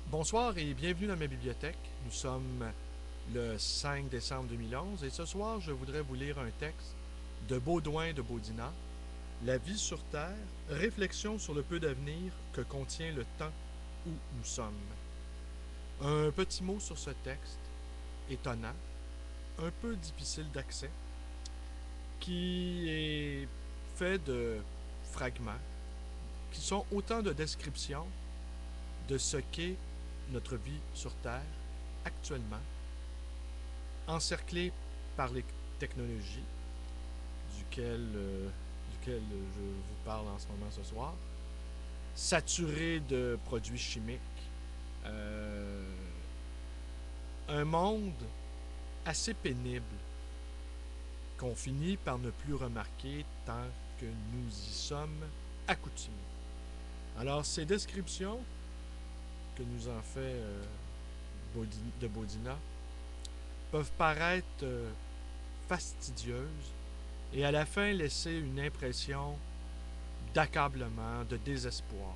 Bonsoir et bienvenue dans ma bibliothèque. Nous sommes le 5 décembre 2011 et ce soir, je voudrais vous lire un texte de Baudouin de Bodina, La vie sur Terre, réflexion sur le peu d'avenir que contient le temps où nous sommes. Un petit mot sur ce texte, étonnant, un peu difficile d'accès, qui est fait de fragments qui sont autant de descriptions de ce qu'est notre vie sur Terre actuellement, encerclée par les technologies duquel je vous parle en ce moment ce soir, saturée de produits chimiques, euh, un monde assez pénible qu'on finit par ne plus remarquer tant que nous y sommes accoutumés. Alors ces descriptions que nous en fait de Bodina peuvent paraître fastidieuses et à la fin laisser une impression d'accablement, de désespoir.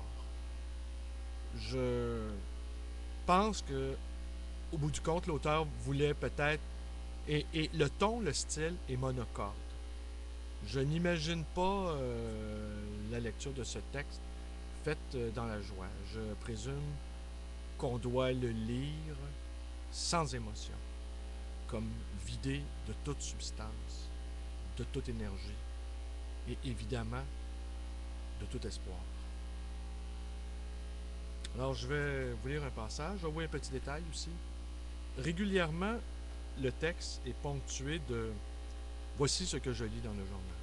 Je pense que, au bout du compte, l'auteur voulait peut-être, et le ton, le style est monocorde. Je n'imagine pas la lecture de ce texte faite dans la joie. Je présume qu'on doit le lire sans émotion, comme vidé de toute substance, de toute énergie et évidemment de tout espoir. Alors je vais vous lire un passage, je vais vous un petit détail aussi. Régulièrement, le texte est ponctué de voici ce que je lis dans le journal.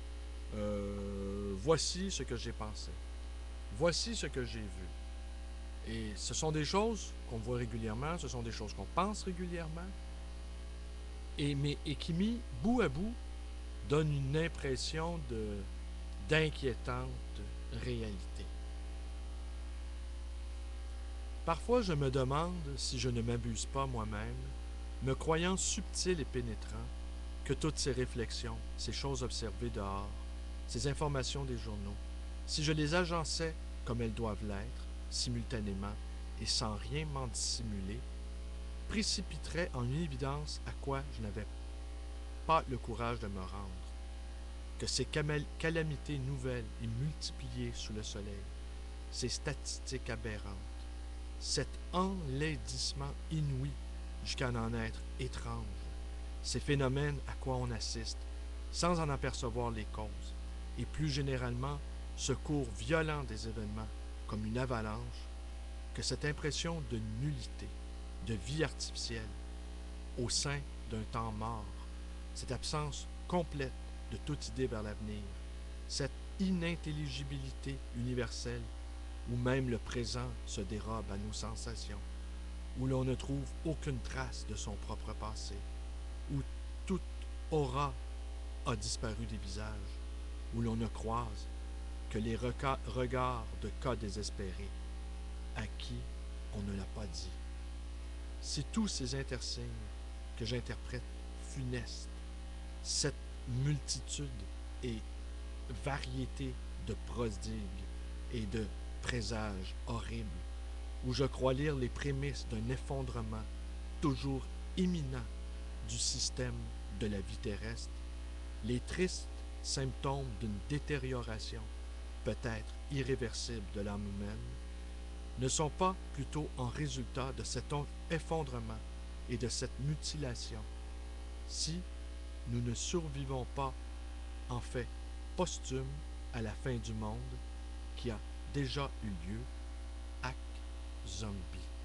Voici ce que j'ai pensé. Voici ce que j'ai vu. Et ce sont des choses qu'on voit régulièrement, ce sont des choses qu'on pense régulièrement, et qui, mis bout à bout, donnent une impression d'inquiétante réalité. Parfois, je me demande si je ne m'abuse pas moi-même, me croyant subtil et pénétrant, que toutes ces réflexions, ces choses observées dehors, ces informations des journaux, si je les agençais comme elles doivent l'être, simultanément et sans rien m'en dissimuler, précipiterait en une évidence à quoi je n'avais pas le courage de me rendre, que ces calamités nouvelles et multipliées sous le soleil, ces statistiques aberrantes, cet enlaidissement inouï jusqu'à en être étrange, ces phénomènes à quoi on assiste, sans en apercevoir les causes, et plus généralement ce cours violent des événements, comme une avalanche, que cette impression de nullité, de vie artificielle, au sein d'un temps mort, cette absence complète de toute idée vers l'avenir, cette inintelligibilité universelle, où même le présent se dérobe à nos sensations, où l'on ne trouve aucune trace de son propre passé, où toute aura a disparu des visages, où l'on ne croise que les regards de cas désespérés, à qui on ne l'a pas dit. C'est tous ces intersignes que j'interprète funestes, cette multitude et variété de prodigues et de présages horribles, où je crois lire les prémices d'un effondrement toujours imminent du système de la vie terrestre, les tristes symptômes d'une détérioration peut-être irréversible de l'âme humaine, ne sont pas plutôt en résultat de cet effondrement et de cette mutilation, si nous ne survivons pas en fait posthume à la fin du monde qui a déjà eu lieu, Hack Zombie.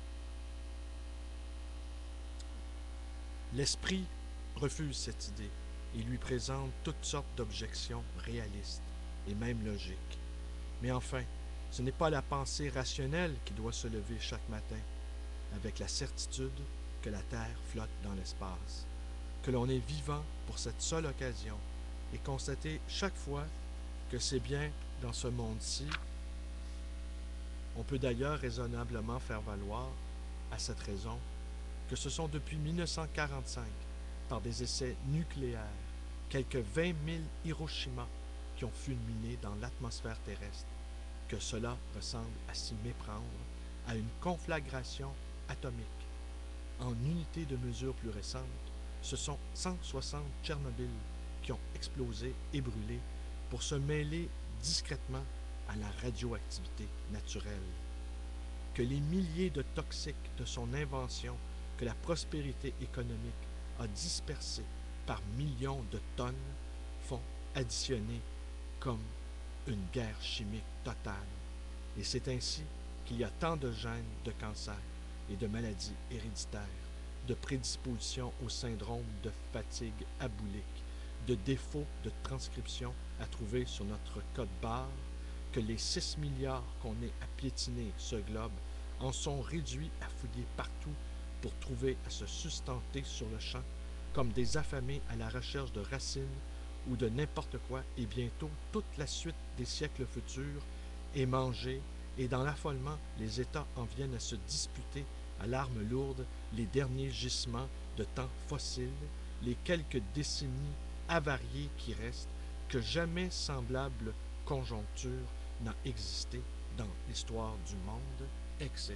L'esprit refuse cette idée et lui présente toutes sortes d'objections réalistes et même logiques. Mais enfin, ce n'est pas la pensée rationnelle qui doit se lever chaque matin avec la certitude que la Terre flotte dans l'espace, que l'on est vivant pour cette seule occasion et constater chaque fois que c'est bien dans ce monde-ci. On peut d'ailleurs raisonnablement faire valoir, à cette raison, que ce sont depuis 1945, par des essais nucléaires, quelques 20 000 Hiroshima qui ont fulminé dans l'atmosphère terrestre, que cela ressemble à s'y méprendre à une conflagration atomique. En unité de mesure plus récente, ce sont 160 Tchernobyl qui ont explosé et brûlé pour se mêler discrètement à la radioactivité naturelle. Que les milliers de toxiques de son invention, que la prospérité économique a dispersé par millions de tonnes, font additionner comme une guerre chimique totale. Et c'est ainsi qu'il y a tant de gènes de cancer et de maladies héréditaires, de prédisposition au syndrome de fatigue aboulique, de défauts de transcription à trouver sur notre code barre, que les 6 milliards qu'on est à piétiner ce globe en sont réduits à fouiller partout pour trouver à se sustenter sur le champ, comme des affamés à la recherche de racines ou de n'importe quoi, et bientôt toute la suite des siècles futurs est mangée, et dans l'affolement, les États en viennent à se disputer à l'arme lourde les derniers gisements de temps fossiles, les quelques décennies avariées qui restent, que jamais semblable conjoncture n'a existé dans l'histoire du monde, etc.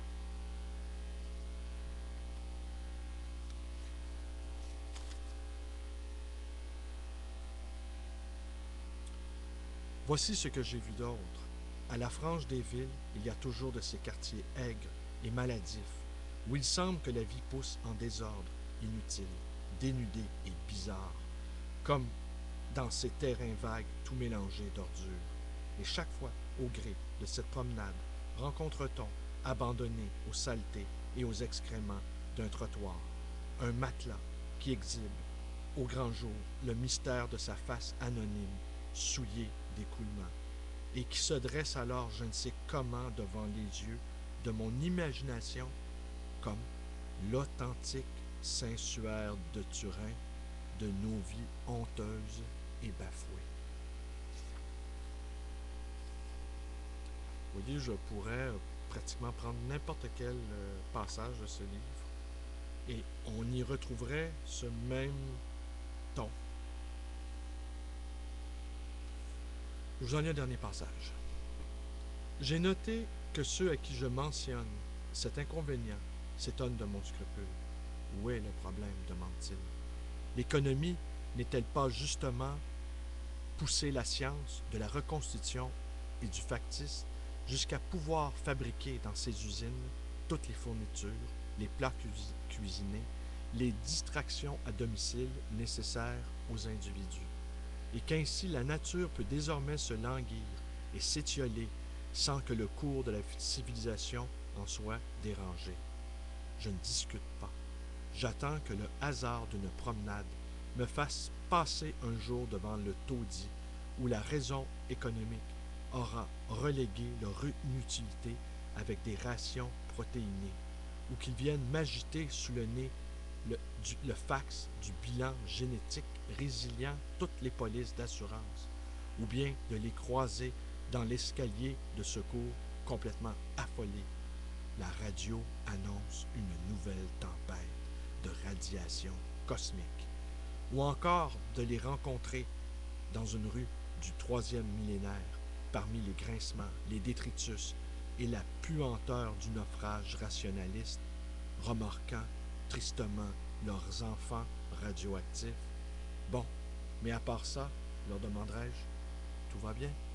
Voici ce que j'ai vu d'autre. À la frange des villes, il y a toujours de ces quartiers aigres et maladifs, où il semble que la vie pousse en désordre, inutile, dénudé et bizarre, comme dans ces terrains vagues tout mélangés d'ordures. Et chaque fois, au gré de cette promenade, rencontre-t-on, abandonné aux saletés et aux excréments d'un trottoir, un matelas qui exhibe, au grand jour, le mystère de sa face anonyme, souillée d'écoulement, et qui se dresse alors je ne sais comment devant les yeux de mon imagination comme l'authentique Saint-Suaire de Turin de nos vies honteuses et bafouées. Vous voyez, je pourrais pratiquement prendre n'importe quel passage de ce livre et on y retrouverait ce même ton. Je vous en lis un dernier passage. J'ai noté que ceux à qui je mentionne cet inconvénient s'étonnent de mon scrupule. Où est le problème, demande-t-il. L'économie n'est-elle pas justement pousser la science de la reconstitution et du factice jusqu'à pouvoir fabriquer dans ces usines toutes les fournitures, les plats cuisinés, les distractions à domicile nécessaires aux individus, et qu'ainsi la nature peut désormais se languir et s'étioler sans que le cours de la civilisation en soit dérangé. Je ne discute pas. J'attends que le hasard d'une promenade me fasse passer un jour devant le taudis où la raison économique aura relégué leur inutilité avec des rations protéinées, ou qu'ils viennent m'agiter sous le nez le fax du bilan génétique résiliant toutes les polices d'assurance, ou bien de les croiser dans l'escalier de secours complètement affolés. La radio annonce une nouvelle tempête de radiation cosmique, ou encore de les rencontrer dans une rue du 3e millénaire, parmi les grincements, les détritus et la puanteur du naufrage rationaliste, remorquant tristement leurs enfants radioactifs. Bon, mais à part ça, leur demanderai-je, tout va bien?